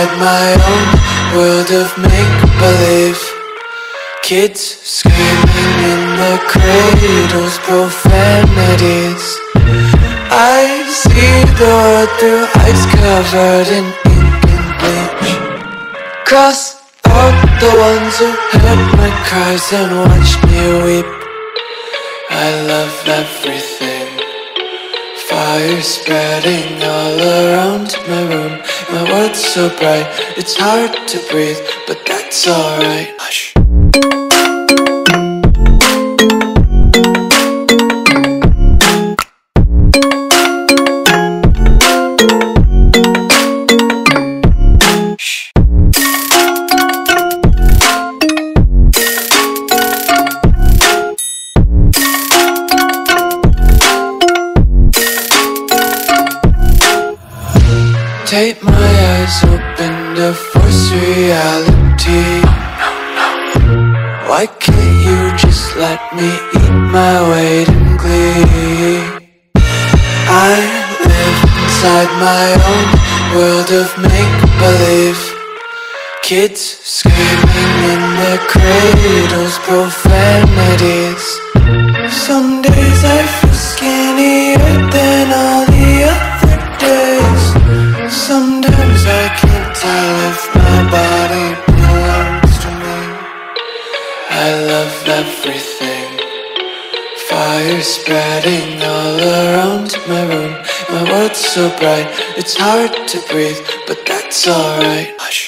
inside my own world of make-believe. Kids screaming in the cradles, profanities. I see the world through eyes covered in ink and bleach. Cross out the ones who heard my cries and watched me weep. I love everything. Fire spreading all around my room. My world's so bright, it's hard to breathe, but that's alright. Hush. Tape my eyes open to force reality. Why can't you just let me eat my weight in glee? I live inside my own world of make-believe. Kids screaming in their cradles, profanities. Some days I feel skinnier than all the other days. Sometimes I can't tell if my body belongs to me. I love everything. Fire spreading all around my room. My world's so bright, it's hard to breathe, but that's alright. Hush.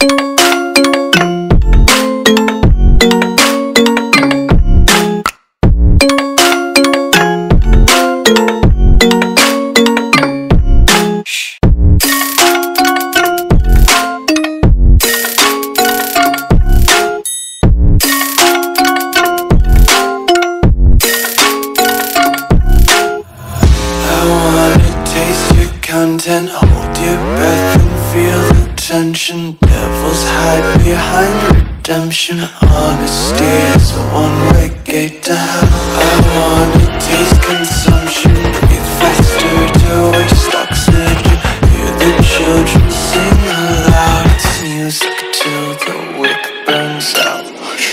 Content, hold your breath and feel the tension. Devils hide behind redemption. Honesty is a one-way gate to hell. I wanna taste consumption. Breathe faster to waste oxygen. Hear the children sing aloud. It's music till the wick burns out.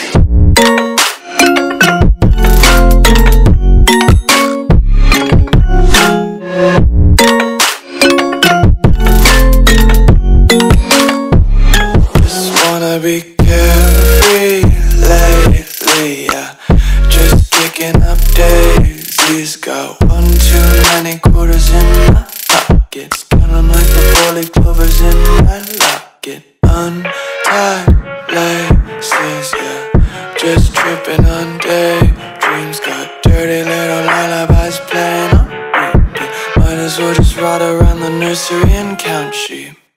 Be carefree lately, yeah. Just picking up daisies. Got one too many quarters in my pockets. Count 'em like the 4-leaf clovers in my locket. Untied laces, yeah. Just tripping on daydreams. Got dirty little lullabies playing on repeat. Might as well just ride around the nursery and count sheep.